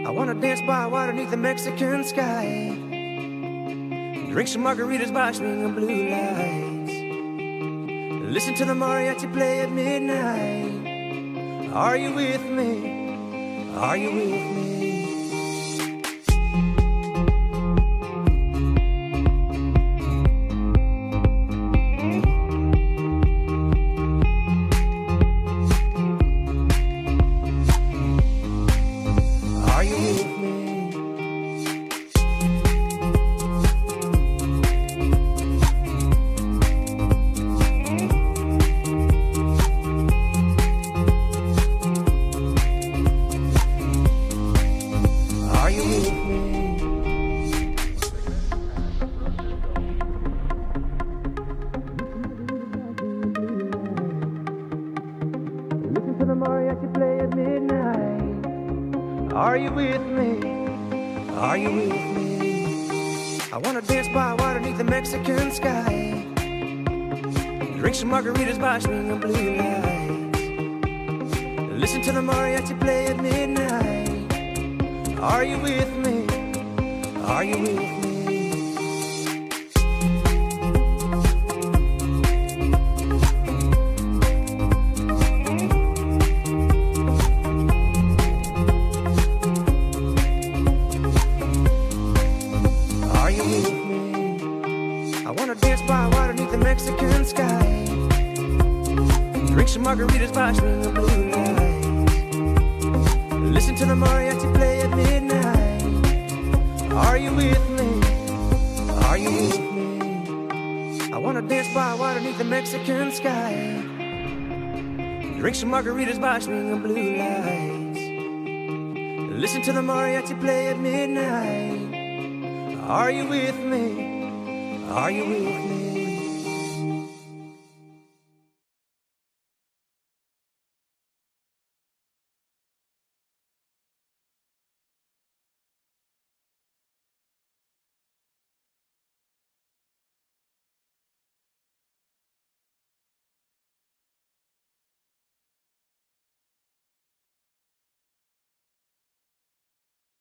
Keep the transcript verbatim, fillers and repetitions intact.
I wanna dance by water beneath the Mexican sky, drink some margaritas by swinging blue lights, listen to the mariachi play at midnight. Are you with me? Are you with me? To the mariachi play at midnight. Are you with me? Are you with me? I wanna dance by water beneath the Mexican sky, drink some margaritas by swinging blue lights, listen to the mariachi play at midnight. Are you with me? Are you with me? I wanna dance by water beneath the Mexican sky, drink some margaritas by swinging blue lights, listen to the mariachi play at midnight. Are you with me? Are you with me? I wanna dance by water beneath the Mexican sky, drink some margaritas by swinging blue lights, listen to the mariachi play at midnight. Are you with me? Are you with me?